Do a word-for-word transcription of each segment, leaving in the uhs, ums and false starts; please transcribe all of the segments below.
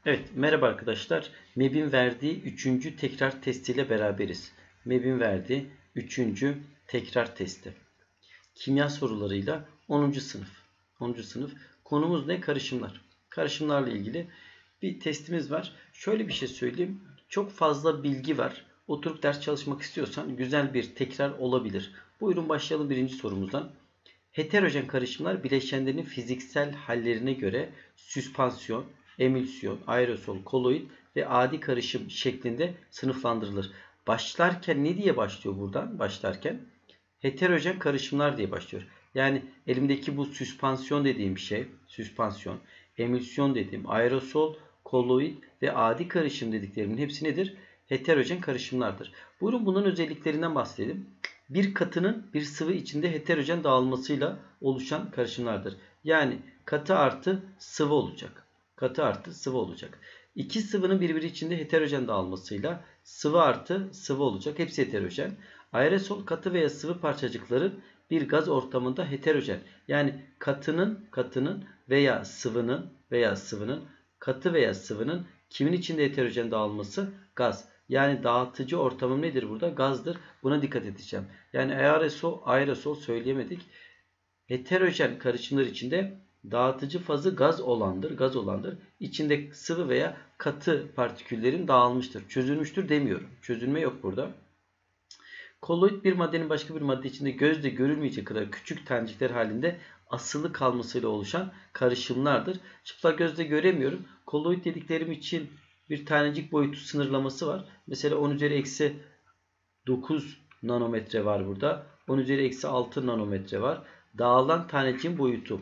Evet, merhaba arkadaşlar. M E B'in verdiği üçüncü tekrar testiyle beraberiz. M E B'in verdiği üçüncü tekrar testi. Kimya sorularıyla onuncu sınıf. onuncu sınıf. Konumuz ne? Karışımlar. Karışımlarla ilgili bir testimiz var. Şöyle bir şey söyleyeyim. Çok fazla bilgi var. Oturup ders çalışmak istiyorsan güzel bir tekrar olabilir. Buyurun başlayalım birinci sorumuzdan. Heterojen karışımlar bileşenlerin fiziksel hallerine göre süspansiyon, emülsiyon, aerosol, koloid ve adi karışım şeklinde sınıflandırılır. Başlarken ne diye başlıyor buradan? Başlarken heterojen karışımlar diye başlıyor. Yani elimdeki bu süspansiyon dediğim şey, süspansiyon, emülsiyon dediğim aerosol, koloid ve adi karışım dediklerimin hepsi nedir? Heterojen karışımlardır. Buyurun bunların özelliklerinden bahsedelim. Bir katının bir sıvı içinde heterojen dağılmasıyla oluşan karışımlardır. Yani katı artı sıvı olacak. Katı artı sıvı olacak. İki sıvının birbiri içinde heterojen dağılmasıyla sıvı artı sıvı olacak. Hepsi heterojen. Aerosol katı veya sıvı parçacıkların bir gaz ortamında heterojen. Yani katının katının veya sıvının veya sıvının katı veya sıvının kimin içinde heterojen dağılması? Gaz. Yani dağıtıcı ortamım nedir burada? Gazdır. Buna dikkat edeceğim. Yani aerosol, aerosol söyleyemedik. Heterojen karışımlar içinde dağıtıcı fazı gaz olandır. Gaz olandır. İçinde sıvı veya katı partiküllerin dağılmıştır. Çözülmüştür demiyorum. Çözülme yok burada. Koloid bir maddenin başka bir madde içinde gözle görülmeyecek kadar küçük tanecikler halinde asılı kalmasıyla oluşan karışımlardır. Çıplak gözle göremiyorum. Koloid dediklerim için bir tanecik boyutu sınırlaması var. Mesela on üzeri eksi dokuz nanometre var burada. on üzeri eksi altı nanometre var. Dağılan taneciğin boyutu.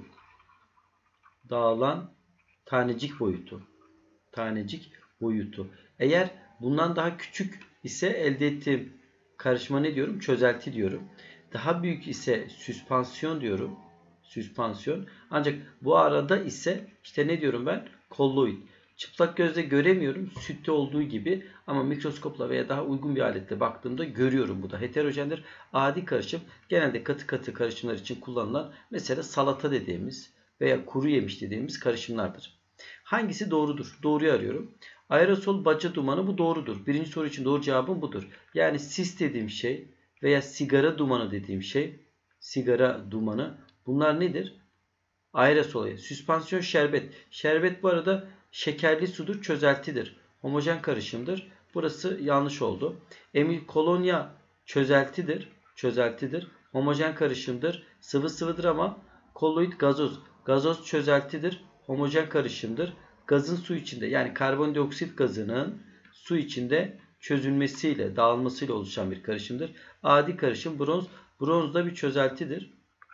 Dağılan tanecik boyutu. Tanecik boyutu. Eğer bundan daha küçük ise elde ettiğim karışma ne diyorum? Çözelti diyorum. Daha büyük ise süspansiyon diyorum. Süspansiyon. Ancak bu arada ise işte ne diyorum ben? Kolloid. Çıplak gözle göremiyorum. Sütte olduğu gibi ama mikroskopla veya daha uygun bir aletle baktığımda görüyorum. Bu da heterojendir. Adi karışım genelde katı katı karışımlar için kullanılan mesela salata dediğimiz veya kuru yemiş dediğimiz karışımlardır. Hangisi doğrudur? Doğruyu arıyorum. Aerosol baca dumanı bu doğrudur. Birinci soru için doğru cevabım budur. Yani sis dediğim şey veya sigara dumanı dediğim şey, sigara dumanı bunlar nedir? Aerosol. Süspansiyon şerbet. Şerbet bu arada şekerli sudur, çözeltidir. Homojen karışımdır. Burası yanlış oldu. Emil kolonya çözeltidir. Çözeltidir. Homojen karışımdır. Sıvı sıvıdır ama koloid gazoz. Gazoz çözeltidir. Homojen karışımdır. Gazın su içinde yani karbondioksit gazının su içinde çözülmesiyle, dağılmasıyla oluşan bir karışımdır. Adi karışım bronz. Bronz da bir çözeltidir.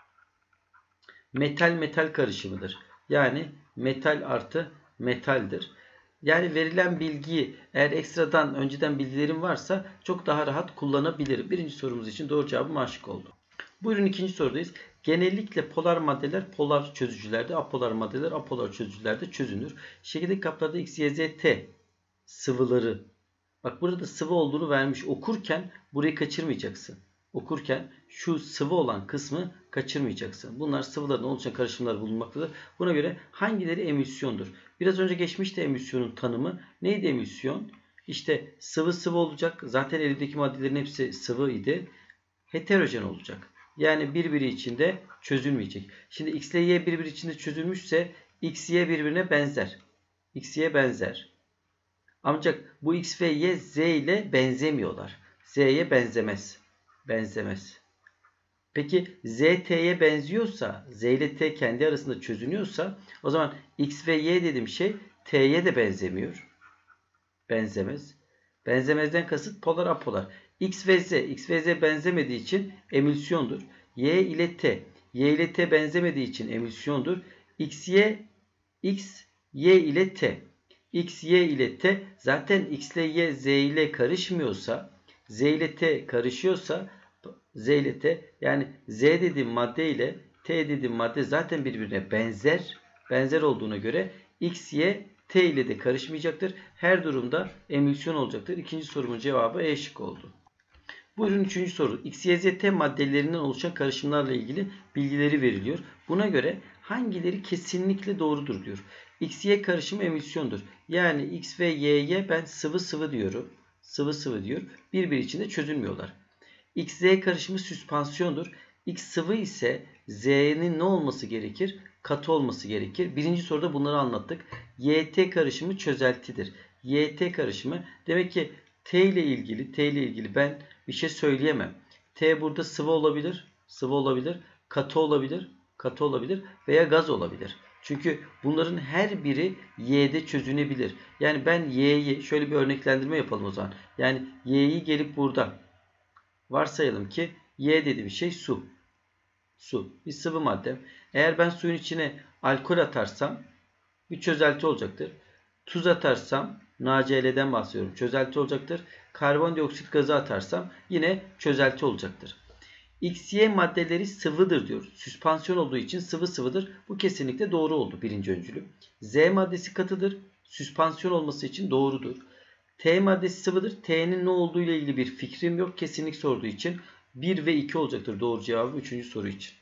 Metal metal karışımıdır. Yani metal artı metaldir. Yani verilen bilgiyi eğer ekstradan önceden bilgilerim varsa çok daha rahat kullanabilirim. Birinci sorumuz için doğru cevabım aşık oldu. Buyurun ikinci sorudayız. Genellikle polar maddeler polar çözücülerde, apolar maddeler apolar çözücülerde çözünür. Şekildeki kaplarda X, Y, Z, T sıvıları. Bak burada sıvı olduğunu vermiş. Okurken burayı kaçırmayacaksın. Okurken şu sıvı olan kısmı kaçırmayacaksın. Bunlar sıvıların oluşan karışımlar bulunmaktadır. Buna göre hangileri emülsiyondur? Biraz önce geçmişti emülsiyonun tanımı. Neydi emülsiyon? İşte sıvı sıvı olacak. Zaten elimdeki maddelerin hepsi sıvı idi. Heterojen olacak. Yani birbiri içinde çözülmeyecek. Şimdi X ile Y birbiri içinde çözülmüşse X, Y birbirine benzer. X, Y benzer. Ancak bu X ve Y Z ile benzemiyorlar. Z'ye benzemez. Benzemez. Peki Z T'ye benziyorsa, Z ile T kendi arasında çözünüyorsa o zaman X ve Y dediğim şey T'ye de benzemiyor. Benzemez. Benzemezden kasıt polar apolar. X ve Z. X ve Z benzemediği için emülsiyondur. Y ile T. Y ile T benzemediği için emülsiyondur. X, Y, X, Y ile T. X, Y ile T zaten X ile Y, Z ile karışmıyorsa, Z ile T karışıyorsa Z ile T yani Z dediğim madde ile T dediğim madde zaten birbirine benzer. Benzer olduğuna göre X, Y, T ile de karışmayacaktır. Her durumda emülsiyon olacaktır. İkinci sorumun cevabı E şık oldu. Buyurun üçüncü soru. X, Y, Z, T maddelerinden oluşan karışımlarla ilgili bilgileri veriliyor. Buna göre hangileri kesinlikle doğrudur diyor. X Y karışımı emülsiyondur. Yani X ve Y'ye ben sıvı sıvı diyorum. Sıvı sıvı diyor. Birbiri içinde çözülmüyorlar. X Z karışımı süspansiyondur. X sıvı ise Z'nin ne olması gerekir? Katı olması gerekir. Birinci soruda bunları anlattık. Y T karışımı çözeltidir. Y T karışımı demek ki T ile ilgili T ile ilgili ben bir şey söyleyemem. T burada sıvı olabilir. Sıvı olabilir. Katı olabilir. Katı olabilir. Veya gaz olabilir. Çünkü bunların her biri Y'de çözünebilir. Yani ben Y'yi şöyle bir örneklendirme yapalım o zaman. Yani Y'yi gelip burada varsayalım ki Y dediğim şey su. Su. Bir sıvı madde. Eğer ben suyun içine alkol atarsam bir çözelti olacaktır. Tuz atarsam NaCl'den bahsediyorum. Çözelti olacaktır. Karbondioksit gazı atarsam yine çözelti olacaktır. X Y maddeleri sıvıdır diyor. Süspansiyon olduğu için sıvı sıvıdır. Bu kesinlikle doğru oldu birinci öncülü. Z maddesi katıdır. Süspansiyon olması için doğrudur. T maddesi sıvıdır. T'nin ne olduğu ile ilgili bir fikrim yok. Kesinlik sorduğu için bir ve iki olacaktır doğru cevabı üçüncü soru için.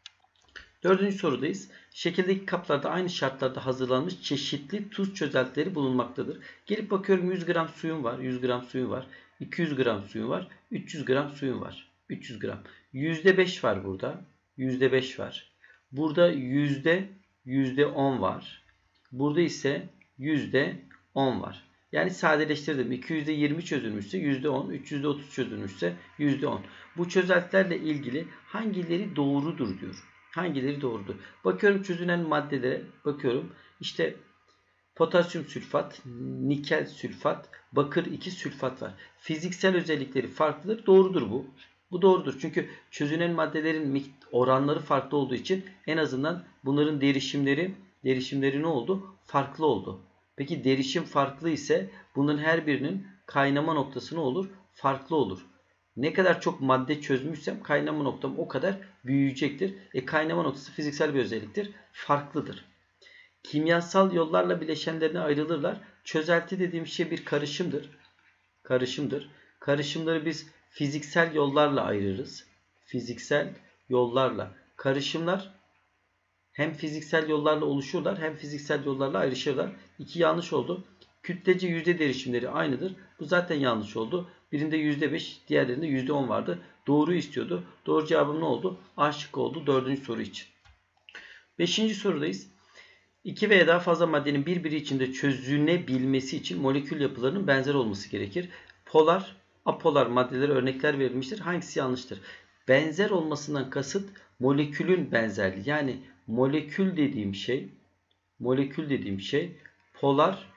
Dördüncü sorudayız. Şekildeki kaplarda aynı şartlarda hazırlanmış çeşitli tuz çözeltileri bulunmaktadır. Gelip bakıyorum yüz gram suyum var. yüz gram suyum var. iki yüz gram suyum var. üç yüz gram suyum var. üç yüz gram. yüzde beş var burada. yüzde beş var. Burada yüzde yüzde on var. Burada ise yüzde on var. Yani sadeleştirdim. iki yüzde yirmi çözülmüşse yüzde on, üç yüzde otuz çözülmüşse yüzde on. Bu çözeltilerle ilgili hangileri doğrudur diyor. Hangileri doğrudur? Bakıyorum çözünen maddelere bakıyorum. İşte potasyum sülfat, nikel sülfat, bakır iki sülfat var. Fiziksel özellikleri farklıdır. Doğrudur bu. Bu doğrudur. Çünkü çözünen maddelerin oranları farklı olduğu için en azından bunların derişimleri derişimleri ne oldu? Farklı oldu. Peki derişim farklı ise bunların her birinin kaynama noktası ne olur? Farklı olur. Ne kadar çok madde çözmüşsem kaynama noktam o kadar büyüyecektir. E kaynama noktası fiziksel bir özelliktir. Farklıdır. Kimyasal yollarla bileşenlerine ayrılırlar. Çözelti dediğim şey bir karışımdır. Karışımdır. Karışımları biz fiziksel yollarla ayırırız. Fiziksel yollarla. Karışımlar hem fiziksel yollarla oluşurlar hem fiziksel yollarla ayrışırlar. İki yanlış oldu. Kütlece yüzde derişimleri aynıdır. Bu zaten yanlış oldu. Birinde yüzde beş, diğerlerinde yüzde on vardı. Doğru istiyordu. Doğru cevabım ne oldu? A şıkkı oldu dördüncü soru için. Beşinci sorudayız. İki veya daha fazla maddenin birbiri içinde çözünebilmesi için molekül yapılarının benzer olması gerekir. Polar, apolar maddelere örnekler verilmiştir. Hangisi yanlıştır? Benzer olmasından kasıt molekülün benzerliği. Yani molekül dediğim şey, molekül dediğim şey polar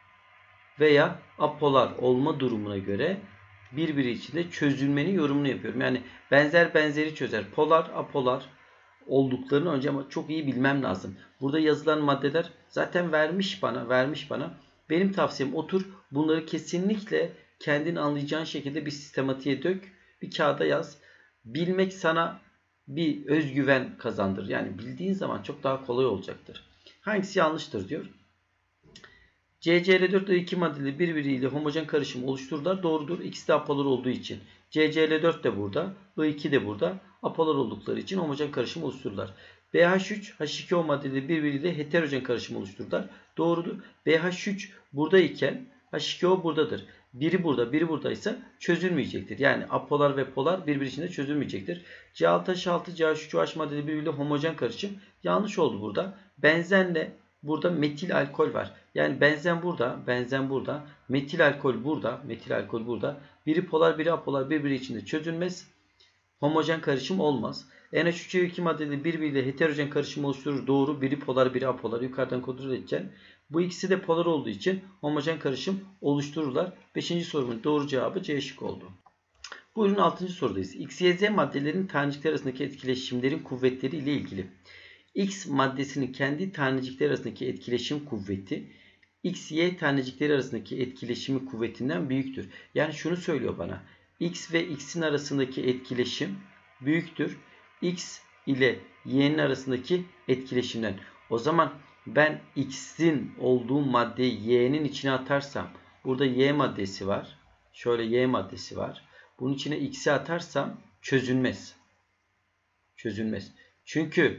veya apolar olma durumuna göre birbiri içinde çözülmenin yorumunu yapıyorum. Yani benzer benzeri çözer. Polar, apolar olduklarını önce ama çok iyi bilmem lazım. Burada yazılan maddeler zaten vermiş bana, vermiş bana. Benim tavsiyem otur bunları kesinlikle kendin anlayacağın şekilde bir sistematiğe dök, bir kağıda yaz. Bilmek sana bir özgüven kazandırır. Yani bildiğin zaman çok daha kolay olacaktır. Hangisi yanlıştır diyor. C C L dört I iki maddeleri birbiriyle homojen karışım oluştururlar. Doğrudur. İkisi de apolar olduğu için. C C L dört de burada. I iki de burada. Apolar oldukları için homojen karışım oluştururlar. B H üç, H iki O maddeleri birbiriyle heterojen karışım oluştururlar. Doğrudur. B H üç buradayken H iki O buradadır. Biri burada, biri buradaysa çözülmeyecektir. Yani apolar ve polar birbiri içinde çözülmeyecektir. C altı H altı, C H üç O H maddeleri birbiriyle homojen karışım. Yanlış oldu burada. Benzenle burada metil alkol var. Yani benzen burada, benzen burada. Metil alkol burada, metil alkol burada. Biri polar, biri apolar birbiri içinde çözülmez. Homojen karışım olmaz. N H üç C O iki maddeleri birbiriyle heterojen karışım oluşturur. Doğru. Biri polar, biri apolar. Yukarıdan kontrol edeceğim. Bu ikisi de polar olduğu için homojen karışım oluştururlar. Beşinci sorunun doğru cevabı C şık oldu. Buyurun altıncı sorudayız. X, Y, Z maddelerin tanecikler arasındaki etkileşimlerin kuvvetleri ile ilgili. X maddesinin kendi tanecikler arasındaki etkileşim kuvveti X, Y tanecikleri arasındaki etkileşimi kuvvetinden büyüktür. Yani şunu söylüyor bana. X ve X'in arasındaki etkileşim büyüktür. X ile Y'nin arasındaki etkileşimden. O zaman ben X'in olduğu maddeyi Y'nin içine atarsam burada Y maddesi var. Şöyle Y maddesi var. Bunun içine X'i atarsam çözülmez. Çözülmez. Çünkü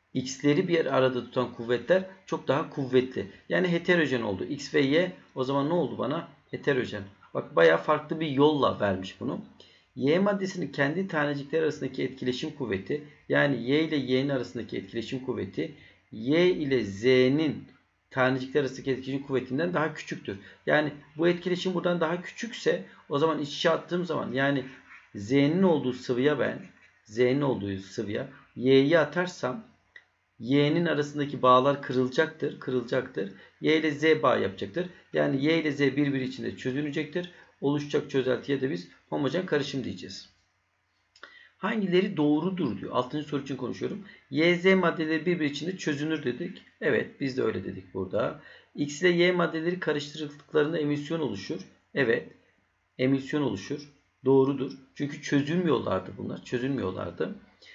X'leri bir arada tutan kuvvetler çok daha kuvvetli. Yani heterojen oldu. X ve Y o zaman ne oldu bana? Heterojen. Bak bayağı farklı bir yolla vermiş bunu. Y maddesinin kendi tanecikler arasındaki etkileşim kuvveti, yani Y ile Y'nin arasındaki etkileşim kuvveti Y ile Z'nin tanecikler arasındaki etkileşim kuvvetinden daha küçüktür. Yani bu etkileşim buradan daha küçükse o zaman iç içe attığım zaman, yani Z'nin olduğu sıvıya ben Z'nin olduğu sıvıya Y'yi atarsam Y'nin arasındaki bağlar kırılacaktır. Kırılacaktır. Y ile Z bağ yapacaktır. Yani Y ile Z birbiri içinde çözünecektir. Oluşacak çözeltiye de biz homojen karışım diyeceğiz. Hangileri doğrudur diyor. altıncı soru için konuşuyorum. Y, Z maddeleri birbiri içinde çözünür dedik. Evet, biz de öyle dedik burada. X ile Y maddeleri karıştırıldıklarında emisyon oluşur. Evet, emisyon oluşur. Doğrudur. Çünkü çözülmüyorlardı bunlar. Çözülmüyorlardı.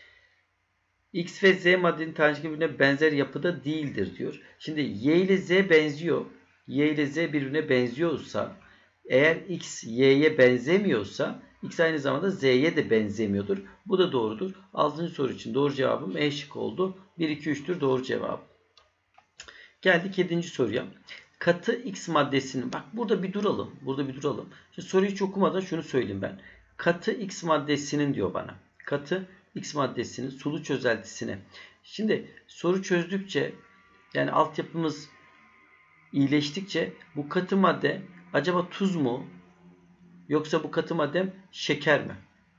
X ve Z maddenin tanecikleri birbirine benzer yapıda değildir diyor. Şimdi Y ile Z benziyor. Y ile Z birbirine benziyorsa, eğer X Y'ye benzemiyorsa X aynı zamanda Z'ye de benzemiyordur. Bu da doğrudur. altıncı soru için doğru cevabım E şıkkı oldu. bir, iki, üç'tür doğru cevap. Geldik yedinci soruya. Katı X maddesinin, bak burada bir duralım. Burada bir duralım. Şimdi soruyu hiç okumadan şunu söyleyeyim ben. Katı X maddesinin diyor bana. Katı X maddesinin sulu çözeltisine. Şimdi soru çözdükçe, yani altyapımız iyileştikçe bu katı madde acaba tuz mu? Yoksa bu katı madde şeker mi?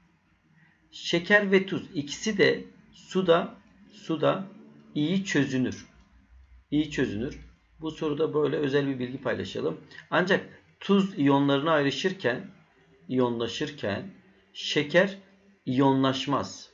Şeker ve tuz ikisi de suda suda iyi çözünür. İyi çözünür. Bu soruda böyle özel bir bilgi paylaşalım. Ancak tuz iyonlarına ayrışırken, iyonlaşırken şeker iyonlaşmaz.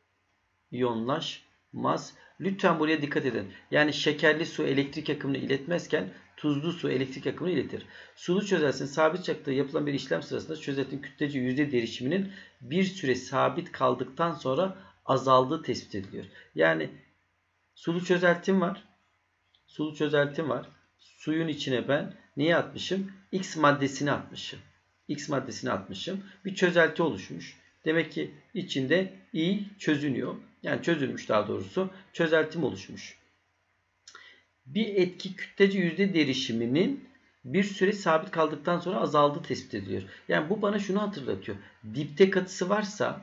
İyonlaşmaz. Lütfen buraya dikkat edin. Yani şekerli su elektrik akımını iletmezken tuzlu su elektrik akımını iletir. Sulu çözeltisinin sabit sıcaklıkta yapılan bir işlem sırasında çözeltinin kütlece yüzde derişiminin bir süre sabit kaldıktan sonra azaldığı tespit ediliyor. Yani sulu çözeltim var. Sulu çözeltim var. Suyun içine ben neyi atmışım? X maddesini atmışım. X maddesini atmışım. Bir çözelti oluşmuş. Demek ki içinde iyi çözünüyor. Yani çözülmüş daha doğrusu. Çözeltim oluşmuş. Bir etki kütlece yüzde derişiminin bir süre sabit kaldıktan sonra azaldığı tespit ediliyor. Yani bu bana şunu hatırlatıyor. Dipte katısı varsa,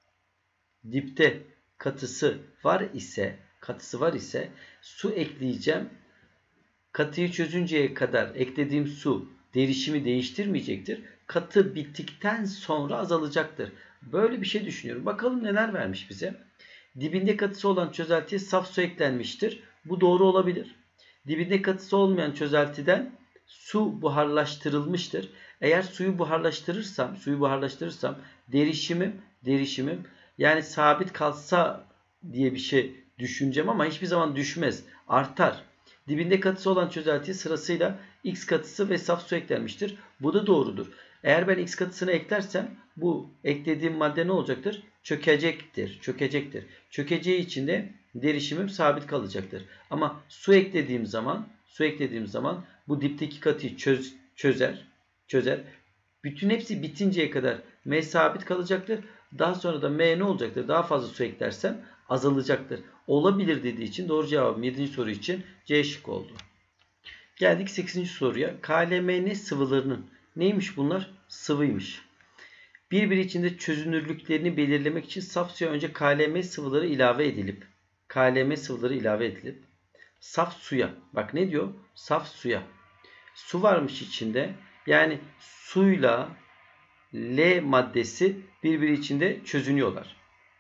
dipte katısı var ise, katısı var ise su ekleyeceğim. Katıyı çözünceye kadar eklediğim su derişimi değiştirmeyecektir. Katı bittikten sonra azalacaktır. Böyle bir şey düşünüyorum. Bakalım neler vermiş bize. Dibinde katısı olan çözeltiye saf su eklenmiştir. Bu doğru olabilir. Dibinde katısı olmayan çözeltiden su buharlaştırılmıştır. Eğer suyu buharlaştırırsam, suyu buharlaştırırsam derişimim, derişimim yani sabit kalsa diye bir şey düşüneceğim ama hiçbir zaman düşmez. Artar. Dibinde katısı olan çözeltiye sırasıyla X katısı ve saf su eklenmiştir. Bu da doğrudur. Eğer ben X katısını eklersem bu eklediğim madde ne olacaktır? Çökecektir. Çökecektir. Çökeceği için de derişimim sabit kalacaktır. Ama su eklediğim zaman, su eklediğim zaman bu dipteki katıyı çöz, çözer. Çözer. Bütün hepsi bitinceye kadar M sabit kalacaktır. Daha sonra da M ne olacaktır? Daha fazla su eklersem azalacaktır. Olabilir dediği için doğru cevabım yedinci soru için C şık oldu. Geldik sekizinci soruya. K L M N sıvılarının neymiş bunlar? Sıvıymış. Birbiri içinde çözünürlüklerini belirlemek için saf suya önce K L M sıvıları ilave edilip K L M sıvıları ilave edilip saf suya, bak ne diyor? Saf suya. Su varmış içinde. Yani suyla L maddesi birbiri içinde çözünüyorlar.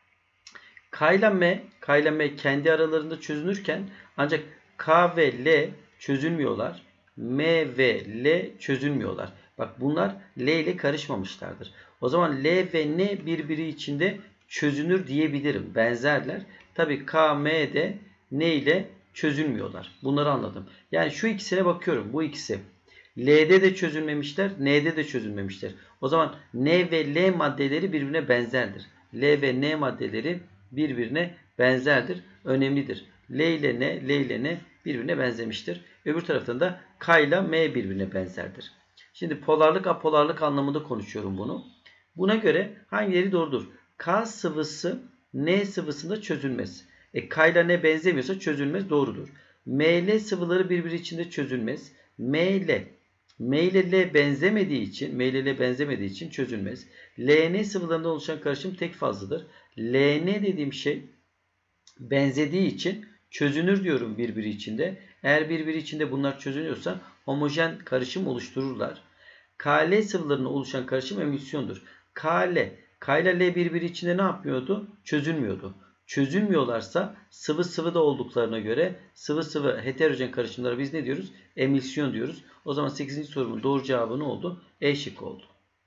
K ile M, K ile M kendi aralarında çözünürken ancak K ve L çözülmüyorlar. M ve L çözülmüyorlar. Bak bunlar L ile karışmamışlardır. O zaman L ve N birbiri içinde çözünür diyebilirim. Benzerler. Tabi K, M de N ile çözülmüyorlar. Bunları anladım. Yani şu ikisine bakıyorum. Bu ikisi. L'de de çözülmemişler. N'de de çözülmemişler. O zaman N ve L maddeleri birbirine benzerdir. L ve N maddeleri birbirine benzerdir. Önemlidir. L ile N, L ile N birbirine benzemiştir. Öbür taraftan da K ile M birbirine benzerdir. Şimdi polarlık apolarlık anlamında konuşuyorum bunu. Buna göre hangileri doğrudur? K sıvısı N sıvısında çözülmez. E K ile N benzemiyorsa çözülmez, doğrudur. M L sıvıları birbiri içinde çözülmez. M L M ile L benzemediği için, M ile L benzemediği için çözülmez. L N sıvılarından oluşan karışım tek fazladır. L N dediğim şey benzediği için çözünür diyorum birbiri içinde. Eğer birbiri içinde bunlar çözünüyorsa homojen karışım oluştururlar. K L sıvılarına oluşan karışım emülsiyondur. K L, K ile L birbiri içinde ne yapmıyordu? Çözülmüyordu. Çözülmüyorlarsa sıvı sıvı da olduklarına göre sıvı sıvı heterojen karışımlara biz ne diyoruz? Emülsiyon diyoruz. O zaman sekizinci sorumun doğru cevabı ne oldu? E şıkkı oldu.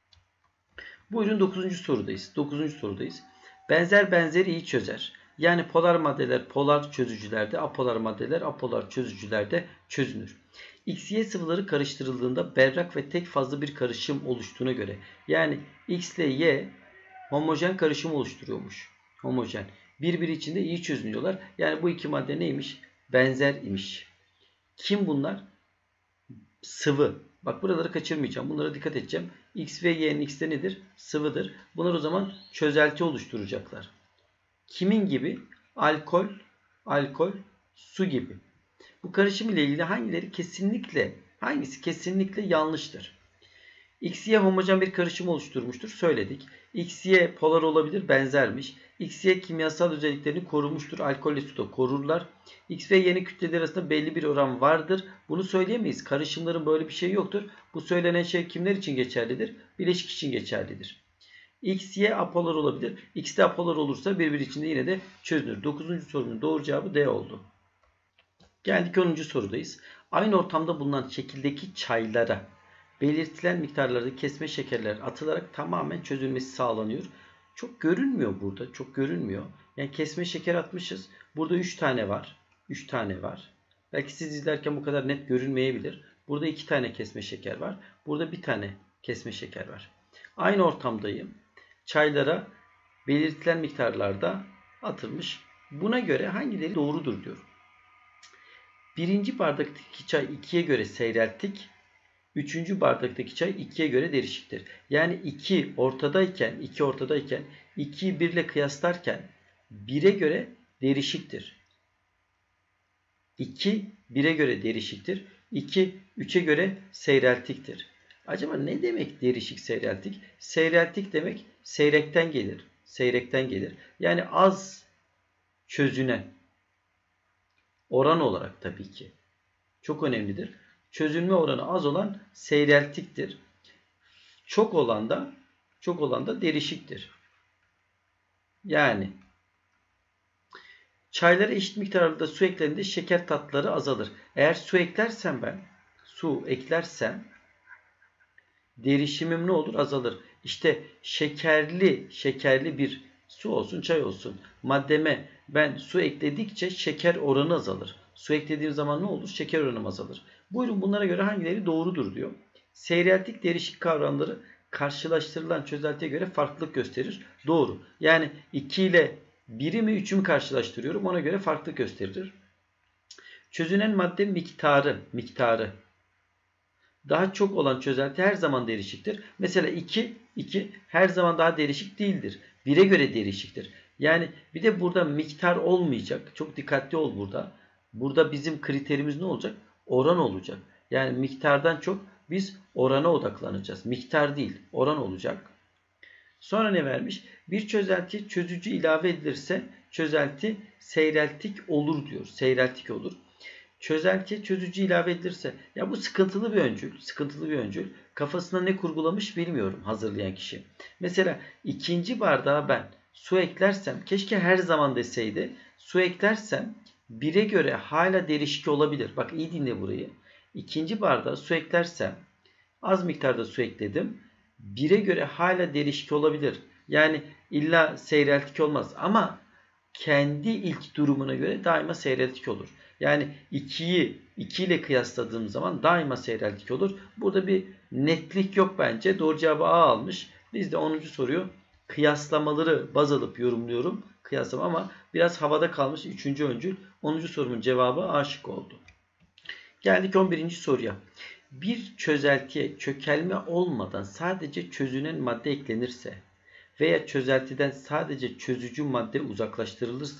Buyurun dokuzuncu sorudayız. dokuzuncu sorudayız. Benzer benzeri iyi çözer. Yani polar maddeler polar çözücülerde, apolar maddeler apolar çözücülerde çözünür. X, Y sıvıları karıştırıldığında berrak ve tek fazlı bir karışım oluştuğuna göre, yani X ile Y homojen karışım oluşturuyormuş. Homojen. Birbiri içinde iyi çözünüyorlar. Yani bu iki madde neymiş? Benzer imiş. Kim bunlar? Sıvı. Bak buraları kaçırmayacağım. Bunlara dikkat edeceğim. X ve Y'nin X'te nedir? Sıvıdır. Bunlar o zaman çözelti oluşturacaklar. Kimin gibi? Alkol, alkol, su gibi. Bu karışım ile ilgili hangileri kesinlikle, hangisi kesinlikle yanlıştır? X Y homojen bir karışım oluşturmuştur. Söyledik. X Y polar olabilir, benzermiş. X Y kimyasal özelliklerini korumuştur. Alkolle suda korurlar. X ve Y'nin kütleleri arasında belli bir oran vardır. Bunu söyleyemeyiz. Karışımların böyle bir şey yoktur. Bu söylenen şey kimler için geçerlidir? Bileşik için geçerlidir. X, Y apolar olabilir. X de apolar olursa birbiri içinde yine de çözünür. dokuzuncu sorunun doğru cevabı D oldu. Geldik onuncu sorudayız. Aynı ortamda bulunan şekildeki çaylara belirtilen miktarlarda kesme şekerler atılarak tamamen çözülmesi sağlanıyor. Çok görünmüyor burada. Çok görünmüyor. Yani kesme şeker atmışız. Burada üç tane var. üç tane var. Belki siz izlerken bu kadar net görünmeyebilir. Burada iki tane kesme şeker var. Burada bir tane kesme şeker var. Aynı ortamdayım. Çaylara belirtilen miktarlarda atılmış. Buna göre hangileri doğrudur diyor. Birinci bardaktaki çay ikiye göre seyrelttik. Üçüncü bardaktaki çay ikiye göre derişiktir. Yani iki ortadayken, iki ortadayken ikiyi bir ile kıyaslarken bire göre derişiktir. iki bire göre derişiktir. iki üçe göre seyreltiktir. Acaba ne demek derişik seyreltik? Seyreltik demek seyrekten gelir. Seyrekten gelir. Yani az çözünen oran olarak tabii ki. Çok önemlidir. Çözülme oranı az olan seyreltiktir. Çok olan da çok olan da derişiktir. Yani çaylara eşit miktarda su eklendiğinde şeker tatları azalır. Eğer su eklersem ben su eklersem derişimim ne olur? Azalır. İşte şekerli şekerli bir su olsun, çay olsun. Maddeme ben su ekledikçe şeker oranı azalır. Su eklediğim zaman ne olur? Şeker oranı azalır. Buyurun bunlara göre hangileri doğrudur diyor. Seyreltik derişik kavramları karşılaştırılan çözeltiye göre farklılık gösterir. Doğru. Yani iki ile biri mi üçü mü karşılaştırıyorum. Ona göre farklılık gösterir. Çözünen madde miktarı miktarı daha çok olan çözelti her zaman derişiktir. Mesela iki, iki her zaman daha derişik değildir. bire göre derişiktir. Yani bir de burada miktar olmayacak. Çok dikkatli ol burada. Burada bizim kriterimiz ne olacak? Oran olacak. Yani miktardan çok biz orana odaklanacağız. Miktar değil, oran olacak. Sonra ne vermiş? Bir çözeltiye çözücü ilave edilirse çözelti seyreltik olur diyor. Seyreltik olur. Çözeltiye çözücü ilave edilirse, ya bu sıkıntılı bir öncül, sıkıntılı bir öncül. Kafasına ne kurgulamış bilmiyorum hazırlayan kişi. Mesela ikinci bardağa ben su eklersem, keşke her zaman deseydi, su eklersem bire göre hala derişik olabilir. Bak iyi dinle burayı. İkinci bardağa su eklersem, az miktarda su ekledim, bire göre hala derişik olabilir. Yani illa seyreltik olmaz ama kendi ilk durumuna göre daima seyreltik olur. Yani ikiyi iki ile kıyasladığım zaman daima seyreltik olur. Burada bir netlik yok bence. Doğru cevabı A almış. Biz de onuncu soruyu kıyaslamaları baz alıp yorumluyorum. Kıyaslama ama biraz havada kalmış üçüncü öncül. onuncu sorumun cevabı A şıkkı oldu. Geldik on birinci soruya. Bir çözeltiye çökelme olmadan sadece çözünen madde eklenirse veya çözeltiden sadece çözücü madde uzaklaştırılırsa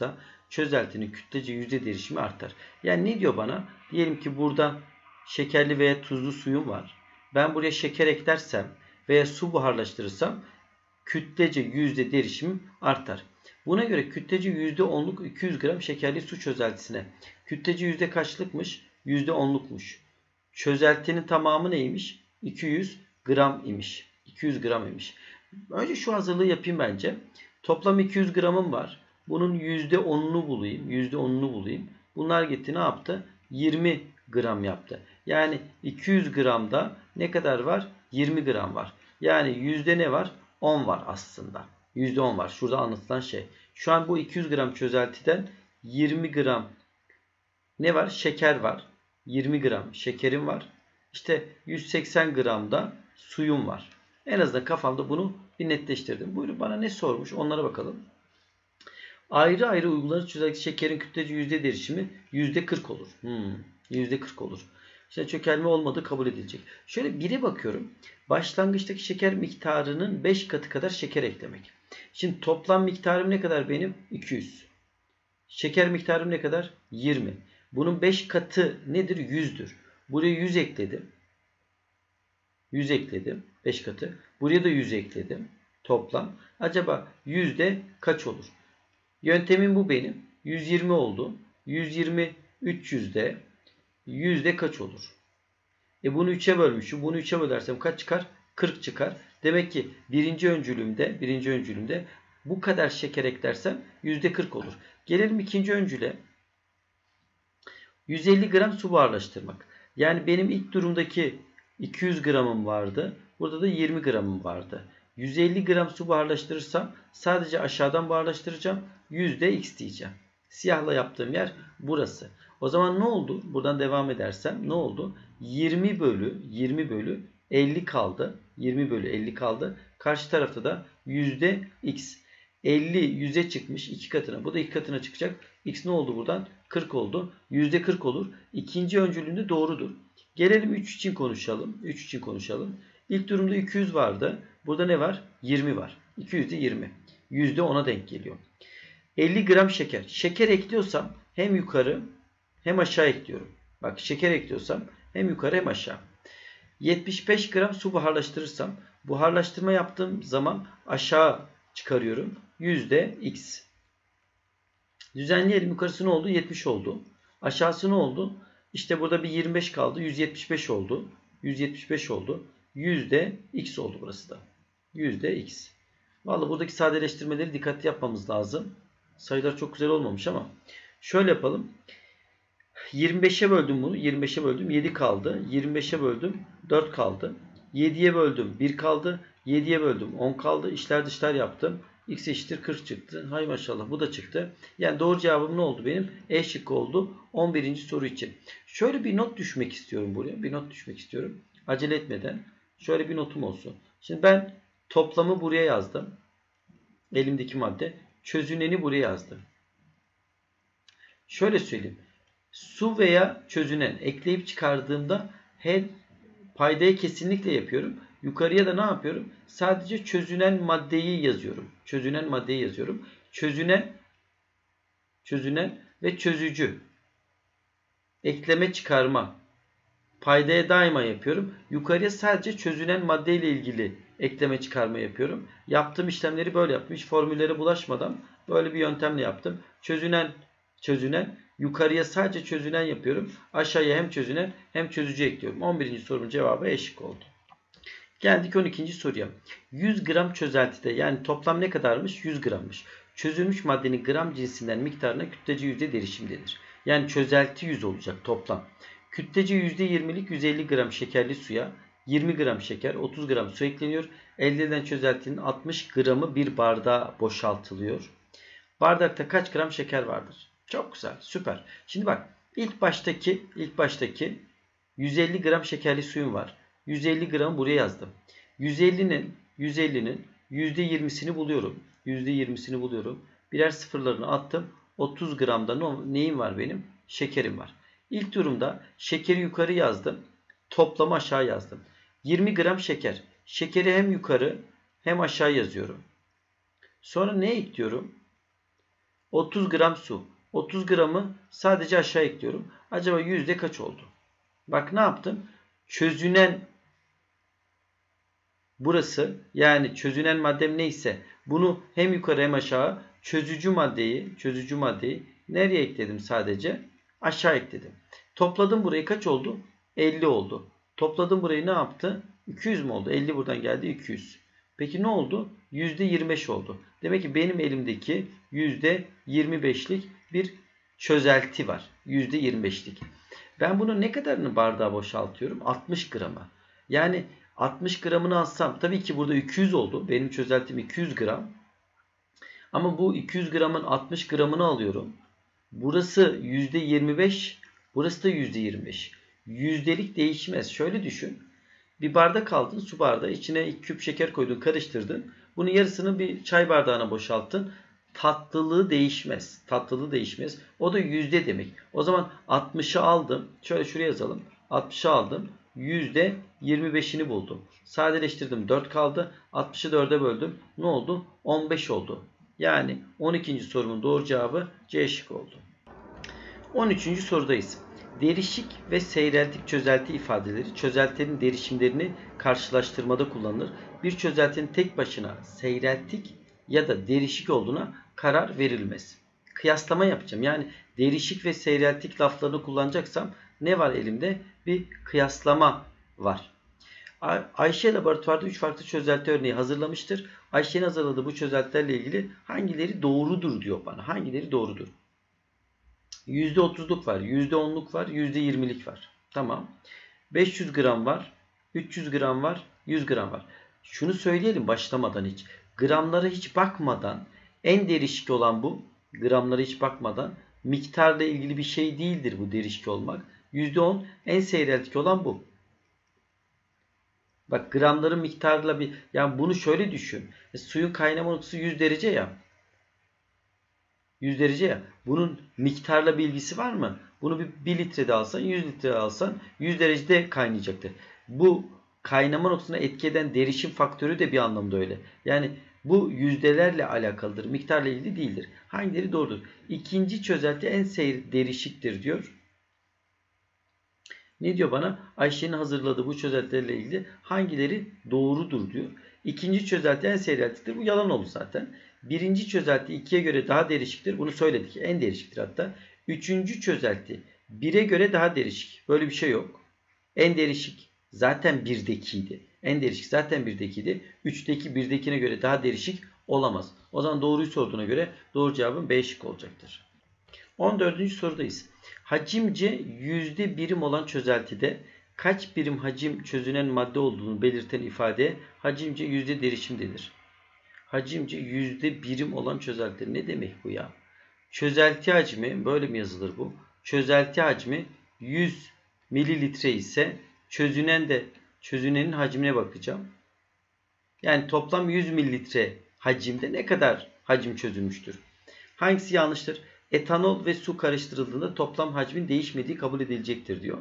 çözeltinin kütlece yüzde derişimi artar. Yani ne diyor bana? Diyelim ki burada şekerli veya tuzlu suyum var. Ben buraya şeker eklersem veya su buharlaştırırsam kütlece yüzde derişimim artar. Buna göre kütlece yüzde onluk iki yüz gram şekerli su çözeltisine kütlece yüzde kaçlıkmış? yüzde onlukmuş. Çözeltinin tamamı neymiş? iki yüz gram imiş. iki yüz gram imiş. Önce şu hazırlığı yapayım bence. Toplam iki yüz gramım var. Bunun yüzde onunu bulayım. yüzde onunu bulayım. Bunlar gitti ne yaptı? yirmi gram yaptı. Yani iki yüz gramda ne kadar var? yirmi gram var. Yani yüzde ne var? on var aslında. yüzde on var. Şurada anlatılan şey. Şu an bu iki yüz gram çözeltiden yirmi gram ne var? Şeker var. yirmi gram şekerim var. İşte yüz seksen gram da suyum var. En azından kafamda bunu bir netleştirdim. Buyurun bana ne sormuş? Onlara bakalım. Ayrı ayrı uygulanır çözelti şekerin kütlece yüzde derişimi yüzde kırk olur. Hmm, yüzde kırk olur. İşte çökelme olmadığı kabul edilecek. Şöyle bire bakıyorum. Başlangıçtaki şeker miktarının beş katı kadar şeker eklemek. Şimdi toplam miktarım ne kadar benim? iki yüz. Şeker miktarım ne kadar? yirmi. Bunun beş katı nedir? yüzdür. Buraya yüz ekledim. yüz ekledim. beş katı. Buraya da yüz ekledim. Toplam. Acaba yüzde kaç olur? Yöntemim bu benim. yüz yirmi oldu. yüz yirmi üç yüzde. Yüzde kaç olur? E bunu üçe bölmüşüm. Bunu üçe bölersem kaç çıkar? kırk çıkar. Demek ki birinci öncülümde, birinci öncülümde bu kadar şeker eklersem yüzde kırk olur. Gelelim ikinci öncüle. yüz elli gram su buharlaştırmak. Yani benim ilk durumdaki iki yüz gramım vardı. Burada da yirmi gramım vardı. yüz elli gram su buharlaştırırsam sadece aşağıdan buharlaştıracağım. Yüzde x diyeceğim. Siyahla yaptığım yer burası. O zaman ne oldu? Buradan devam edersem ne oldu? yirmi bölü yirmi bölü elli kaldı. yirmi bölü elli kaldı. Karşı tarafta da yüzde x. elli yüze çıkmış iki katına. Bu da iki katına çıkacak. X ne oldu buradan? kırk oldu. yüzde kırk olur. İkinci öncülünde doğrudur. Gelelim üç için konuşalım. üç için konuşalım. İlk durumda iki yüz vardı. Burada ne var? yirmi var. iki yüzde yirmi. yüzde ona denk geliyor. elli gram şeker. Şeker ekliyorsam hem yukarı hem aşağı ekliyorum. Bak şeker ekliyorsam hem yukarı hem aşağı. yetmiş beş gram su buharlaştırırsam buharlaştırma yaptığım zaman aşağı çıkarıyorum. Yüzde x. Düzenleyelim. Yukarısı ne oldu? yetmiş oldu. Aşağısı ne oldu? İşte burada bir yirmi beş kaldı. yüz yetmiş beş oldu. yüz yetmiş beş oldu. Yüzde x oldu burası da. Yüzde x. Vallahi buradaki sadeleştirmeleri dikkatli yapmamız lazım. Sayılar çok güzel olmamış ama. Şöyle yapalım. yirmi beşe böldüm bunu. yirmi beşe böldüm. yedi kaldı. yirmi beşe böldüm. dört kaldı. yediye böldüm. bir kaldı. yediye böldüm. on kaldı. İçler dışlar yaptım. X eşittir kırk çıktı. Hay maşallah bu da çıktı. Yani doğru cevabım ne oldu benim? E şıkkı oldu. on birinci soru için. Şöyle bir not düşmek istiyorum buraya. Bir not düşmek istiyorum. Acele etmeden. Şöyle bir notum olsun. Şimdi ben toplamı buraya yazdım. Elimdeki madde. Çözüneni buraya yazdım. Şöyle söyleyeyim. Su veya çözünen ekleyip çıkardığımda her paydayı kesinlikle yapıyorum. Yukarıya da ne yapıyorum? Sadece çözünen maddeyi yazıyorum. Çözünen maddeyi yazıyorum. Çözünen, çözünen ve çözücü. Ekleme çıkarma. Paydaya daima yapıyorum. Yukarıya sadece çözünen maddeyle ilgili ekleme çıkarma yapıyorum. Yaptığım işlemleri böyle yaptım. Hiç formüllere bulaşmadan böyle bir yöntemle yaptım. Çözünen, çözünen. Yukarıya sadece çözünen yapıyorum. Aşağıya hem çözünen hem çözücü ekliyorum. on birinci sorunun cevabı E şıkkı oldu. Geldik on ikinci soruya. yüz gram çözeltide yani toplam ne kadarmış? yüz grammış. Çözülmüş maddenin gram cinsinden miktarına kütlece yüzde derişim denir. Yani çözelti yüz olacak toplam. Kütlece yüzde yirmilik yüz elli gram şekerli suya yirmi gram şeker, otuz gram su ekleniyor. Elde edilen çözeltinin altmış gramı bir bardağa boşaltılıyor. Bardakta kaç gram şeker vardır? Çok güzel, süper. Şimdi bak, ilk baştaki ilk baştaki yüz elli gram şekerli suyum var. yüz elli gram buraya yazdım. yüz ellinin yüz ellinin yüzde yirmisini buluyorum. yüzde yirmisini buluyorum. Birer sıfırlarını attım. otuz gramda neyim var benim? Şekerim var. İlk durumda şekeri yukarı yazdım. Toplamı aşağı yazdım. yirmi gram şeker. Şekeri hem yukarı hem aşağı yazıyorum. Sonra ne ekliyorum? otuz gram su. otuz gramı sadece aşağı ekliyorum. Acaba yüzde kaç oldu? Bak ne yaptım? Çözünen burası, yani çözünen maddem neyse bunu hem yukarı hem aşağı çözücü maddeyi, çözücü maddeyi nereye ekledim sadece? Aşağı ekledim. Topladım burayı, kaç oldu? elli oldu. Topladım burayı, ne yaptı? iki yüz mü oldu? elli buradan geldi, iki yüz. Peki ne oldu? yüzde yirmi beş oldu. Demek ki benim elimdeki yüzde yirmi beşlik bir çözelti var. yüzde yirmi beşlik. Ben bunun ne kadarını bardağa boşaltıyorum? altmış grama. Yani altmış gramını alsam, tabii ki burada iki yüz oldu. Benim çözeltim iki yüz gram. Ama bu iki yüz gramın altmış gramını alıyorum. Burası yüzde yirmi beş. Burası da yüzde yirmi beş. Yüzdelik değişmez. Şöyle düşün. Bir bardak aldın, su bardağı. İçine iki küp şeker koydun, karıştırdın. Bunun yarısını bir çay bardağına boşalttın. Tatlılığı değişmez. Tatlılığı değişmez. O da yüzde demek. O zaman altmışı aldım. Şöyle şuraya yazalım. altmışı aldım. yüzde yirmi beşini buldum. Sadeleştirdim. dört kaldı. altmışı dörde böldüm. Ne oldu? on beş oldu. Yani on ikinci sorumun doğru cevabı C şıkkı oldu. on üçüncü sorudayız. Derişik ve seyreltik çözelti ifadeleri çözeltilerin derişimlerini karşılaştırmada kullanılır. Bir çözeltinin tek başına seyreltik ya da derişik olduğuna karar verilmez. Kıyaslama yapacağım. Yani derişik ve seyreltik laflarını kullanacaksam ne var elimde? Bir kıyaslama var. Ayşe laboratuvarda üç farklı çözelti örneği hazırlamıştır. Ayşe'nin hazırladığı bu çözeltilerle ilgili hangileri doğrudur diyor bana. Hangileri doğrudur? yüzde otuzluk var, yüzde onluk var, yüzde yirmilik var. Tamam. beş yüz gram var, üç yüz gram var, yüz gram var. Şunu söyleyelim başlamadan hiç. Gramlara hiç bakmadan, en derişik olan bu. Gramlara hiç bakmadan miktarla ilgili bir şey değildir bu derişik olmak. yüzde on en seyreltik olan bu. Bak gramların miktarla bir, yani bunu şöyle düşün. E, suyun kaynama noktası yüz derece ya. yüz derece ya. Bunun miktarla bir ilgisi var mı? Bunu bir, bir litrede alsan, yüz litrede alsan yüz derecede kaynayacaktır. Bu kaynama noktasına etki eden derişim faktörü de bir anlamda öyle. Yani bu yüzdelerle alakalıdır. Miktarla ilgili değildir. Hangileri doğrudur? İkinci çözelti en seyir derişiktir diyor. Ne diyor bana? Ayşe'nin hazırladığı bu çözeltilerle ilgili hangileri doğrudur diyor. İkinci çözelti en seyreltiktir. Bu yalan oldu zaten. Birinci çözelti ikiye göre daha derişiktir. Bunu söyledik. En derişiktir hatta. Üçüncü çözelti bire göre daha derişik. Böyle bir şey yok. En derişik zaten birdekiydi. En derişik zaten birdekiydi. üçteki birdekine göre daha derişik olamaz. O zaman doğruyu sorduğuna göre doğru cevabın B şıkkı olacaktır. on dördüncü sorudayız. Hacimce yüzde birim olan çözeltide kaç birim hacim çözünen madde olduğunu belirten ifadeye hacimce yüzde derişim denir. Hacimce yüzde birim olan çözelti ne demek bu ya? Çözelti hacmi böyle mi yazılır bu? Çözelti hacmi yüz mililitre ise çözünen de çözünenin hacmine bakacağım. Yani toplam yüz mililitre hacimde ne kadar hacim çözülmüştür? Hangisi yanlıştır? Etanol ve su karıştırıldığında toplam hacmin değişmediği kabul edilecektir diyor.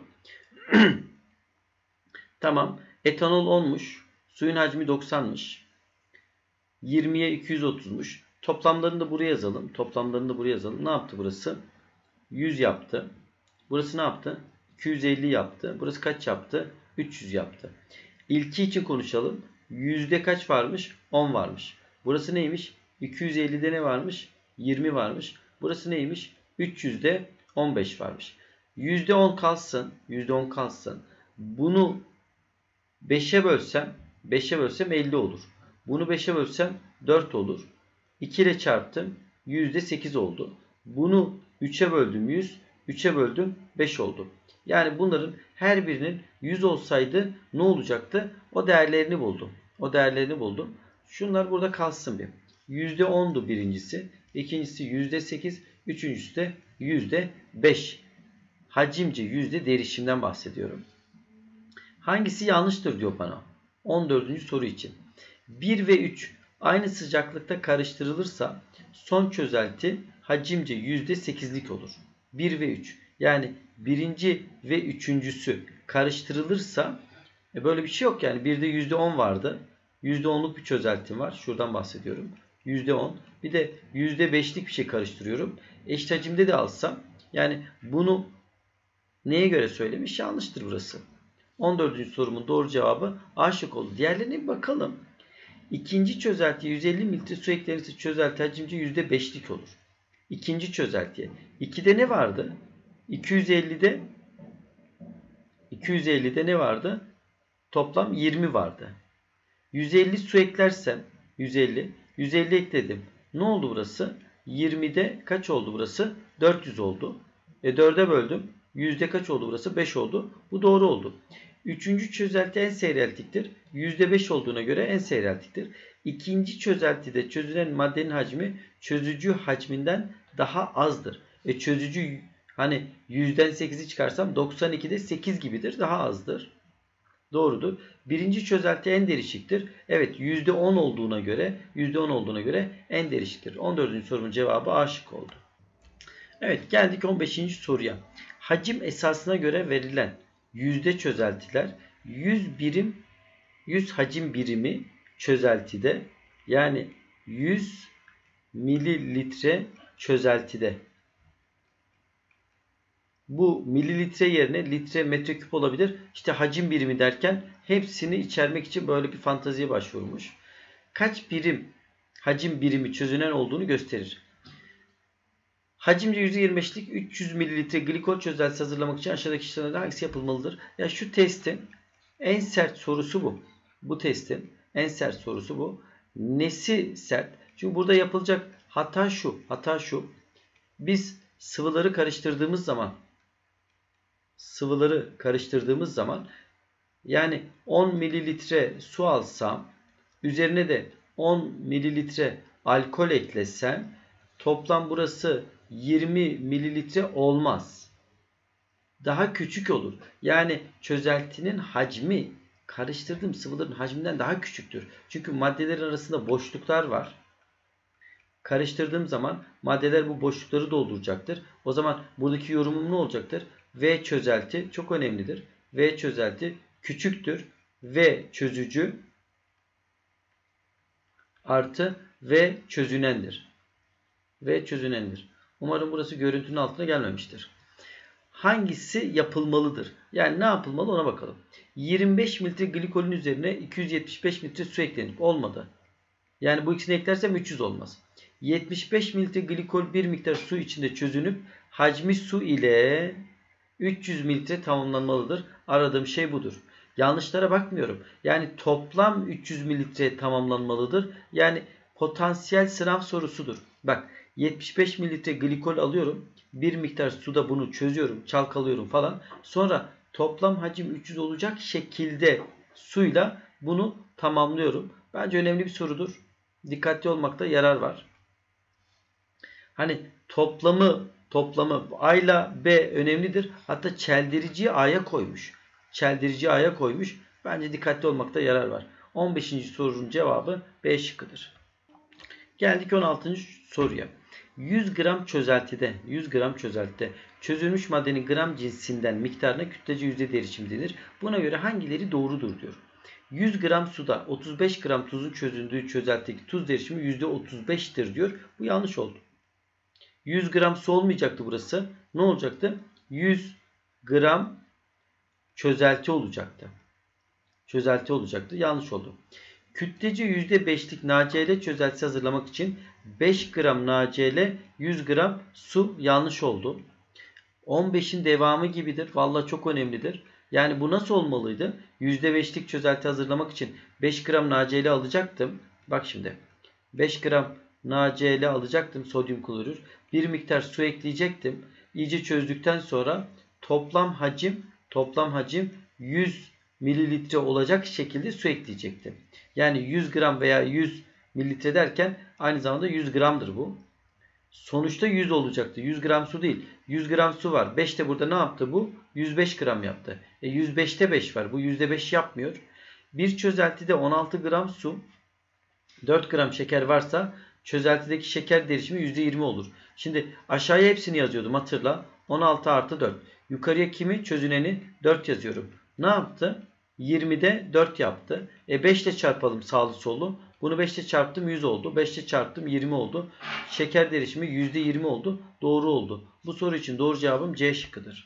Tamam. Etanol onmuş. Suyun hacmi doksanmış. yirmiye iki yüz otuzmuş. Toplamlarını da buraya yazalım. Toplamlarını da buraya yazalım. Ne yaptı burası? yüz yaptı. Burası ne yaptı? iki yüz elli yaptı. Burası kaç yaptı? üç yüz yaptı. İlki için konuşalım. Yüzde kaç varmış? on varmış. Burası neymiş? iki yüz ellide ne varmış? yirmi varmış. Burası neymiş? üç yüzde on beş varmış. yüzde on kalsın. yüzde on kalsın. Bunu beşe bölsem, beşe bölsem elli olur. Bunu beşe bölsem dört olur. iki ile çarptım. yüzde sekiz oldu. Bunu üçe böldüm yüz. üçe böldüm beş oldu. Yani bunların her birinin yüz olsaydı ne olacaktı? O değerlerini buldum. O değerlerini buldum. Şunlar burada kalsın bir. yüzde ondu birincisi. İkincisi yüzde sekiz. Üçüncüsü de yüzde beş. Hacimce yüzde derişimden bahsediyorum. Hangisi yanlıştır diyor bana. on dördüncü soru için. bir ve üç aynı sıcaklıkta karıştırılırsa son çözelti hacimce yüzde sekizlik olur. bir ve üç. Yani birinci ve üçüncüsü karıştırılırsa e böyle bir şey yok yani. birde yüzde on vardı. yüzde onluk bir çözeltim var. Şuradan bahsediyorum. yüzde on. Bir de yüzde beşlik bir şey karıştırıyorum. Eşit hacimde de alsam, yani bunu neye göre söylemiş? Yanlıştır burası. on dördüncü sorumun doğru cevabı A şıkkı oldu. Diğerlerine bir bakalım. İkinci çözeltiye yüz elli mililitre su eklenirse çözelti hacimce yüzde beşlik olur. İkinci çözeltiye. ikide ne vardı? iki yüz ellide iki yüz ellide ne vardı? Toplam yirmi vardı. yüz elli su eklersem yüz elli yüz elli ekledim. Ne oldu burası? yirmide kaç oldu burası? dört yüz oldu. E dörde böldüm. Yüzde kaç oldu burası? beş oldu. Bu doğru oldu. Üçüncü çözelti en seyreltiktir. yüzde beş olduğuna göre en seyreltiktir. İkinci çözeltide çözülen maddenin hacmi çözücü hacminden daha azdır. E çözücü hani yüzden sekizi çıkarsam doksan ikide sekiz gibidir. Daha azdır. Doğrudur. Birinci çözelti en derişiktir. Evet, yüzde on olduğuna göre yüzde on olduğuna göre en derişiktir. on dördüncü sorumun cevabı A şıkkı oldu. Evet, geldik on beşinci soruya. Hacim esasına göre verilen yüzde çözeltiler yüz birim yüz hacim birimi çözeltide, yani yüz mililitre çözeltide. Bu mililitre yerine litre, metreküp olabilir. İşte hacim birimi derken hepsini içermek için böyle bir fanteziye başvurmuş. Kaç birim hacim birimi çözünen olduğunu gösterir. Hacimce yüzde yirmi beşlik üç yüz mililitre glikol çözeltisi hazırlamak için aşağıdaki işlemlerden hangisi yapılmalıdır? Ya şu testin en sert sorusu bu. Bu testin en sert sorusu bu. Nesi sert? Çünkü burada yapılacak hata şu. Hata şu. Biz sıvıları karıştırdığımız zaman sıvıları karıştırdığımız zaman yani on mililitre su alsam, üzerine de on mililitre alkol eklesem toplam burası yirmi mililitre olmaz. Daha küçük olur. Yani çözeltinin hacmi karıştırdığım sıvıların hacminden daha küçüktür. Çünkü maddelerin arasında boşluklar var. Karıştırdığım zaman maddeler bu boşlukları dolduracaktır. O zaman buradaki yorumum ne olacaktır? V çözelti çok önemlidir. V çözelti küçüktür. V çözücü artı V çözünendir. V çözünendir. Umarım burası görüntünün altına gelmemiştir. Hangisi yapılmalıdır? Yani ne yapılmalı ona bakalım. yirmi beş mililitre glikolün üzerine iki yüz yetmiş beş mililitre su eklenip olmadı. Yani bu ikisini eklersem üç yüz olmaz. yetmiş beş mililitre glikol bir miktar su içinde çözünüp hacmi su ile üç yüz mililitre tamamlanmalıdır. Aradığım şey budur. Yanlışlara bakmıyorum. Yani toplam üç yüz mililitre tamamlanmalıdır. Yani potansiyel sınav sorusudur. Bak yetmiş beş mililitre glikol alıyorum. Bir miktar suda bunu çözüyorum, çalkalıyorum falan. Sonra toplam hacim üç yüz olacak şekilde suyla bunu tamamlıyorum. Bence önemli bir sorudur. Dikkatli olmakta yarar var. Hani toplamı toplamı A ile B önemlidir. Hatta çeldiriciyi A'ya koymuş. Çeldiriciyi A'ya koymuş. Bence dikkatli olmakta yarar var. on beşinci sorunun cevabı B şıkkıdır. Geldik on altıncı soruya. yüz gram çözeltide, yüz gram çözeltide çözülmüş maddenin gram cinsinden miktarına kütlece yüzde derişim denir. Buna göre hangileri doğrudur diyor. yüz gram suda otuz beş gram tuzun çözündüğü çözeltideki tuz derişimi yüzde otuz beş'tir diyor. Bu yanlış oldu. yüz gram su olmayacaktı burası. Ne olacaktı? yüz gram çözelti olacaktı. Çözelti olacaktı. Yanlış oldu. Kütlece yüzde beş'lik NaCl çözeltisi hazırlamak için beş gram NaCl yüz gram su yanlış oldu. on beş'in devamı gibidir. Vallahi çok önemlidir. Yani bu nasıl olmalıydı? yüzde beş'lik çözelti hazırlamak için beş gram NaCl alacaktım. Bak şimdi. beş gram NaCl alacaktım, sodyum klorür. Bir miktar su ekleyecektim. İyice çözdükten sonra toplam hacim toplam hacim yüz mililitre olacak şekilde su ekleyecektim. Yani yüz gram veya yüz mililitre derken aynı zamanda yüz gramdır bu. Sonuçta yüz olacaktı. yüz gram su değil. yüz gram su var. beş de burada ne yaptı bu? yüz beş gram yaptı. E yüz beş'te beş var. Bu yüzde beş yapmıyor. Bir çözeltide on altı gram su, dört gram şeker varsa çözeltideki şeker derişimi yüzde yirmi olur. Şimdi aşağıya hepsini yazıyordum, hatırla. on altı artı dört. Yukarıya kimi? Çözüneni dört yazıyorum. Ne yaptı? yirmide dört yaptı. E beş ile çarpalım sağlı sollu. Bunu beş ile çarptım yüz oldu. beş ile çarptım yirmi oldu. Şeker derişimi yüzde yirmi oldu. Doğru oldu. Bu soru için doğru cevabım C şıkkıdır.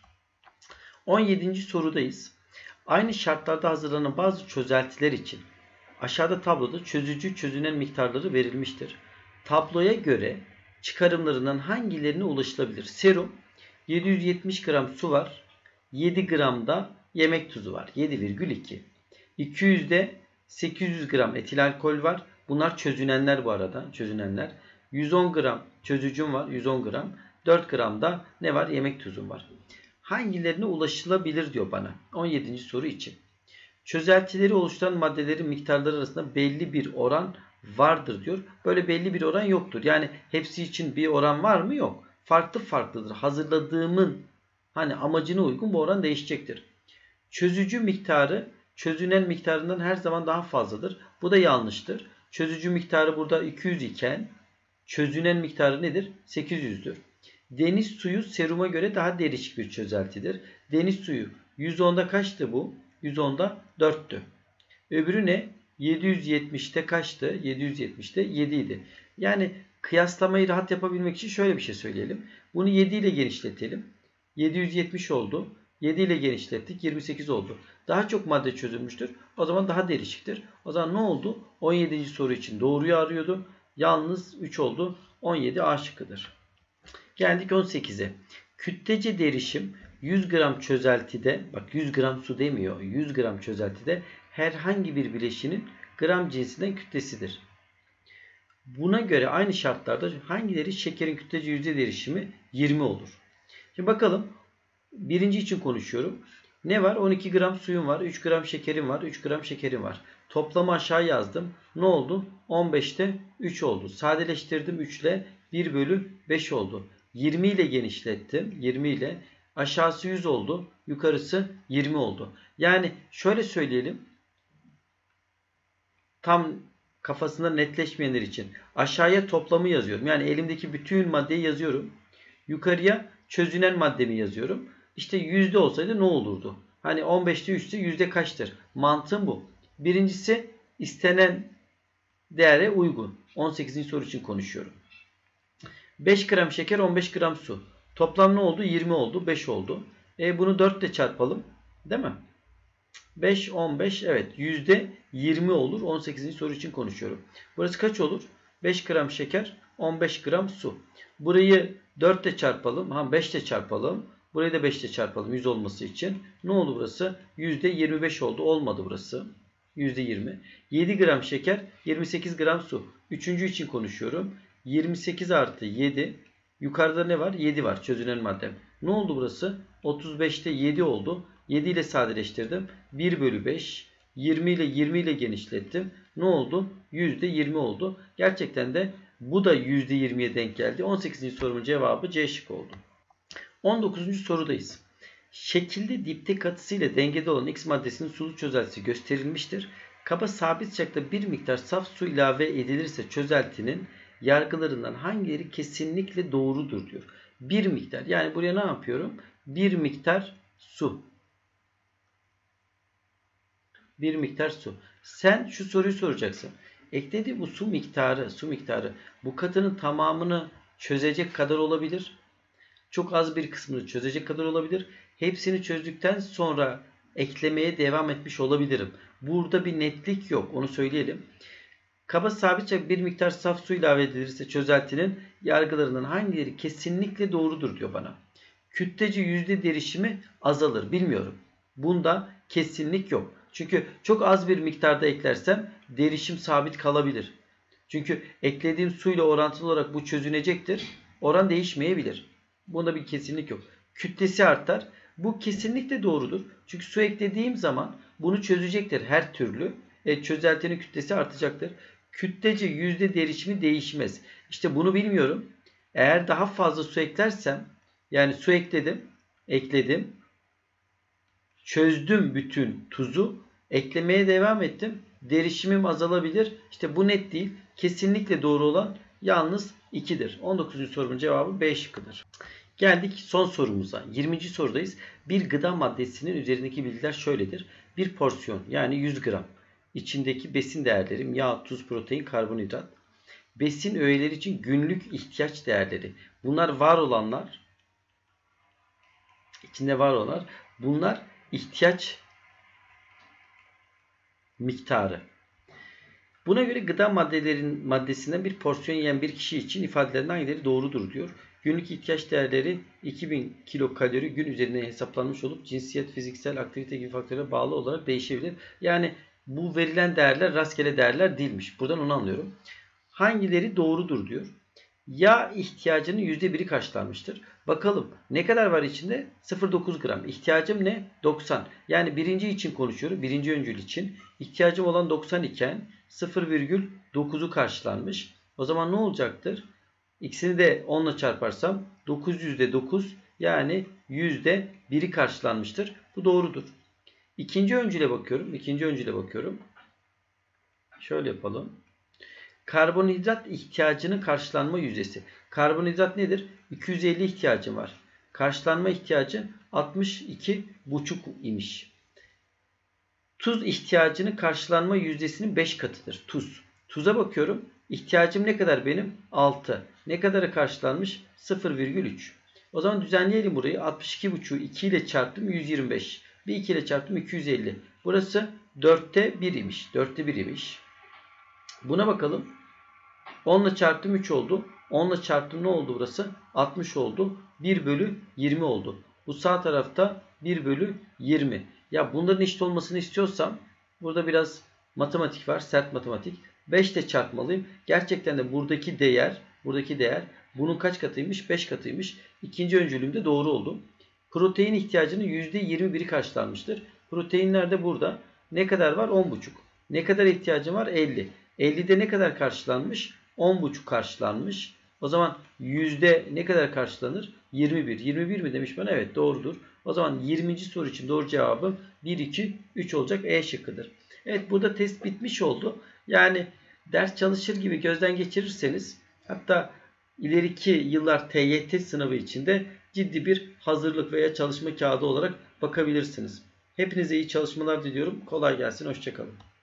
on yedinci sorudayız. Aynı şartlarda hazırlanan bazı çözeltiler için aşağıda tabloda çözücü çözünen miktarları verilmiştir. Tabloya göre çıkarımlarından hangilerine ulaşılabilir? Serum yedi yüz yetmiş gram su var. yedi gram da yemek tuzu var. yedi virgül iki. iki yüzde sekiz yüz gram etil alkol var. Bunlar çözünenler bu arada. Çözünenler. yüz on gram çözücüm var. yüz on gram. dört gram da ne var? Yemek tuzum var. Hangilerine ulaşılabilir diyor bana. on yedinci soru için. Çözeltileri oluşturan maddelerin miktarları arasında belli bir oran vardır diyor. Böyle belli bir oran yoktur. Yani hepsi için bir oran var mı? Yok. Farklı farklıdır. Hazırladığımın hani amacına uygun bu oran değişecektir. Çözücü miktarı çözünen miktarından her zaman daha fazladır. Bu da yanlıştır. Çözücü miktarı burada iki yüz iken çözünen miktarı nedir? sekiz yüzdür. Deniz suyu seruma göre daha değişik bir çözeltidir. Deniz suyu yüz onda kaçtı bu? yüz onda dörttü. Öbürü ne? yedi yüz yetmişte kaçtı? yedi yüz yetmişte yedi idi. Yani kıyaslamayı rahat yapabilmek için şöyle bir şey söyleyelim. Bunu yedi ile genişletelim. yedi yüz yetmiş oldu. yedi ile genişlettik. yirmi sekiz oldu. Daha çok madde çözülmüştür. O zaman daha değişiktir. O zaman ne oldu? on yedinci soru için doğruyu arıyordum. Yalnız üç oldu. on yedi A şıkkıdır. Geldik on sekize. Kütlece derişim yüz gram çözeltide, bak yüz gram su demiyor, yüz gram çözeltide herhangi bir bileşinin gram cinsinden kütlesidir. Buna göre aynı şartlarda hangileri şekerin kütlece yüzde derişimi yirmi olur? Şimdi bakalım. Birinci için konuşuyorum. Ne var? on iki gram suyum var, üç gram şekerim var, üç gram şekerim var. Toplamı aşağı yazdım. Ne oldu? on beşte üç oldu. Sadeleştirdim üç ile bir bölü beş oldu. yirmi ile genişlettim. yirmi ile aşağısı yüz oldu. Yukarısı yirmi oldu. Yani şöyle söyleyelim. Tam kafasında netleşmeyenler için aşağıya toplamı yazıyorum. Yani elimdeki bütün maddeyi yazıyorum. Yukarıya çözünen maddemi yazıyorum. İşte yüzde olsaydı ne olurdu? Hani on beşte üç ise yüzde kaçtır? Mantığım bu. Birincisi istenen değere uygun. on sekizinci soru için konuşuyorum. beş gram şeker, on beş gram su. Toplam ne oldu? yirmi oldu. beş oldu. E bunu dört ile çarpalım. Değil mi? beş, on beş. Evet. yüzde yirmi olur. on sekizinci soru için konuşuyorum. Burası kaç olur? beş gram şeker, on beş gram su. Burayı dört ile çarpalım. Ha beş ile çarpalım. Burayı da beş ile çarpalım yüz olması için. Ne oldu burası? yüzde yirmi beş oldu. Olmadı burası. yüzde yirmi. yedi gram şeker, yirmi sekiz gram su. Üçüncü için konuşuyorum. yirmi sekiz artı yedi. Yukarıda ne var? yedi var. Çözünen maddem. Ne oldu burası? otuz beşte yedi oldu. yedi ile sadeleştirdim. bir bölü beş. yirmi ile yirmi ile genişlettim. Ne oldu? yüzde yirmi oldu. Gerçekten de bu da yüzde yirmiye denk geldi. on sekizinci sorumun cevabı C şıkkı oldu. on dokuzuncu sorudayız. Şekilde dipte katısıyla dengede olan X maddesinin sulu çözeltisi gösterilmiştir. Kaba sabit sıcakta bir miktar saf su ilave edilirse çözeltinin yargılarından hangileri kesinlikle doğrudur diyor. Bir miktar. Yani buraya ne yapıyorum? Bir miktar su. Bir miktar su. Sen şu soruyu soracaksın. Eklediği bu su miktarı, su miktarı bu katının tamamını çözecek kadar olabilir. Çok az bir kısmını çözecek kadar olabilir. Hepsini çözdükten sonra eklemeye devam etmiş olabilirim. Burada bir netlik yok. Onu söyleyelim. Kaba sabitçe bir miktar saf su ilave edilirse çözeltinin yargılarından hangileri kesinlikle doğrudur diyor bana. Kütlece yüzde derişimi azalır. Bilmiyorum. Bunda kesinlik yok. Çünkü çok az bir miktarda eklersem derişim sabit kalabilir. Çünkü eklediğim suyla orantılı olarak bu çözünecektir. Oran değişmeyebilir. Bunda bir kesinlik yok. Kütlesi artar. Bu kesinlikle doğrudur. Çünkü su eklediğim zaman bunu çözecektir her türlü. E, çözeltinin kütlesi artacaktır. Kütlece yüzde derişimi değişmez. İşte bunu bilmiyorum. Eğer daha fazla su eklersem, yani su ekledim, ekledim, çözdüm bütün tuzu, eklemeye devam ettim. Derişimim azalabilir. İşte bu net değil. Kesinlikle doğru olan yalnız ikidir. on dokuzuncu sorunun cevabı B şıkkıdır. Geldik son sorumuza. yirminci sorudayız. Bir gıda maddesinin üzerindeki bilgiler şöyledir. bir porsiyon yani yüz gram içindeki besin değerlerim yağ, tuz, protein, karbonhidrat. Besin öğeleri için günlük ihtiyaç değerleri. Bunlar var olanlar, içinde var olanlar. Bunlar ihtiyaç miktarı. Buna göre gıda maddelerin maddesinden bir porsiyon yiyen bir kişi için ifadelerden hangileri doğrudur diyor. Günlük ihtiyaç değerleri iki bin kilokalori gün üzerine hesaplanmış olup cinsiyet, fiziksel aktivite gibi faktörlere bağlı olarak değişebilir. Yani bu verilen değerler rastgele değerler değilmiş. Buradan onu anlıyorum. Hangileri doğrudur diyor. Yağ ihtiyacının yüzde biri karşılanmıştır. Bakalım ne kadar var içinde? sıfır virgül dokuz gram. İhtiyacım ne? doksan. Yani birinci için konuşuyorum. Birinci öncül için. İhtiyacım olan doksan iken sıfır virgül dokuzu karşılanmış. O zaman ne olacaktır? İkisini de on ile çarparsam dokuz yüzde dokuz yani yüzde biri karşılanmıştır. Bu doğrudur. İkinci öncüle bakıyorum. İkinci öncüle bakıyorum. Şöyle yapalım. Karbonhidrat ihtiyacının karşılanma yüzdesi. Karbonhidrat nedir? iki yüz elli ihtiyacım var. Karşılanma ihtiyacı altmış iki buçuk imiş. Tuz ihtiyacının karşılanma yüzdesinin beş katıdır. Tuz. Tuza bakıyorum. İhtiyacım ne kadar benim? altı. Ne kadarı karşılanmış? sıfır virgül üç. O zaman düzenleyelim burayı. altmış iki buçuğu iki ile çarptım yüz yirmi beş. Bir iki ile çarptım iki yüz elli. Burası dörtte bir imiş. dörtte bir imiş. Buna bakalım. on ile çarptım üç oldu. on ile çarptım ne oldu burası? altmış oldu. bir bölü yirmi oldu. Bu sağ tarafta bir bölü yirmi. Ya bunların eşit olmasını istiyorsam burada biraz matematik var. Sert matematik. beş ile çarpmalıyım. Gerçekten de buradaki değer buradaki değer bunun kaç katıymış? beş katıymış. İkinci öncülümde doğru oldu. Protein ihtiyacının yüzde yirmi biri karşılanmıştır. Proteinler de burada. Ne kadar var? on buçuk. Ne kadar ihtiyacım var? elli. ellide ne kadar karşılanmış? on buçuk karşılanmış. O zaman yüzde ne kadar karşılanır? yirmi bir. yirmi bir mi demiş bana? Evet doğrudur. O zaman yirminci soru için doğru cevabım bir, iki, üç olacak. E şıkkıdır. Evet burada test bitmiş oldu. Yani ders çalışır gibi gözden geçirirseniz hatta ileriki yıllar T Y T sınavı içinde ciddi bir hazırlık veya çalışma kağıdı olarak bakabilirsiniz. Hepinize iyi çalışmalar diliyorum. Kolay gelsin. Hoşça kalın.